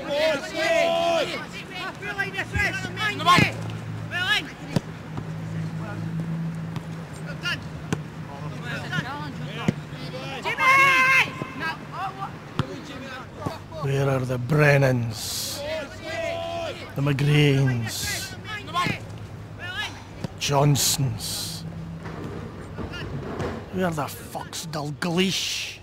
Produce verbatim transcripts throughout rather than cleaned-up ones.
Where are the Brennans, the McGrains, Johnsons? Where the fuck's Dalglish?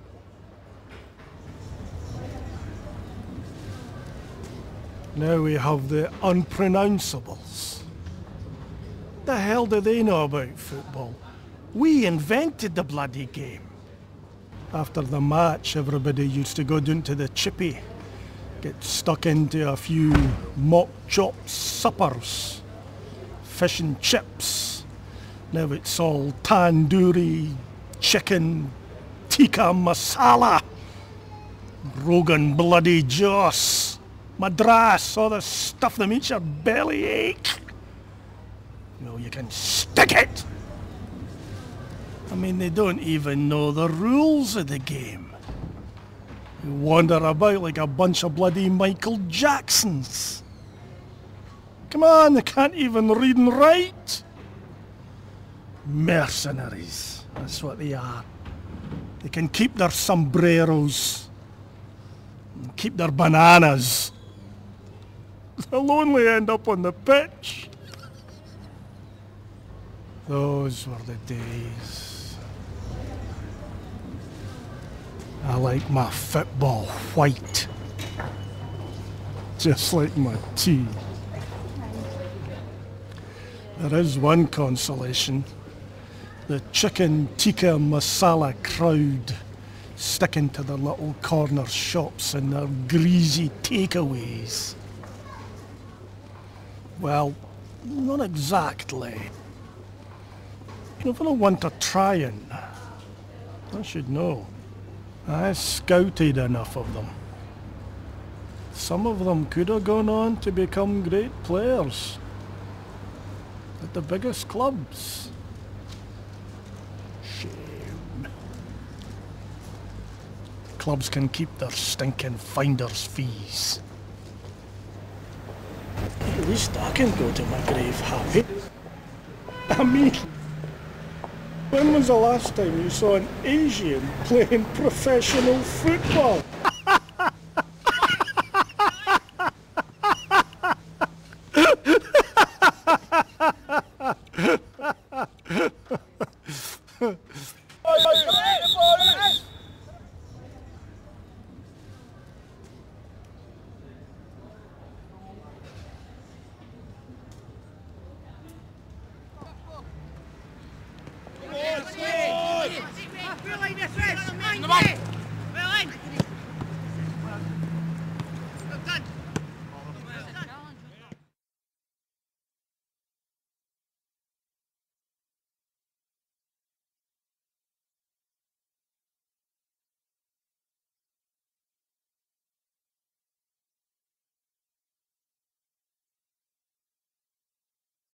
Now we have the unpronounceables. The hell do they know about football? We invented the bloody game. After the match, everybody used to go down to the chippy, get stuck into a few mock chop suppers, fish and chips. Now it's all tandoori, chicken, tikka masala, Rogan bloody Joss, Madras, all the stuff that makes your belly ache. You know, you can stick it. I mean, they don't even know the rules of the game. They wander about like a bunch of bloody Michael Jacksons. Come on, they can't even read and write. Mercenaries, that's what they are. They can keep their sombreros, and keep their bananas. They'll only end up on the pitch. Those were the days. I like my football white, just like my tea. There is one consolation. The chicken tikka masala crowd sticking to their little corner shops and their greasy takeaways. Well, not exactly. If I want to try and I should know. I scouted enough of them. Some of them could have gone on to become great players at the biggest clubs. Shame. Clubs can keep their stinking finder's fees. At least I can go to my grave happy. I mean, when was the last time you saw an Asian playing professional football? Come on.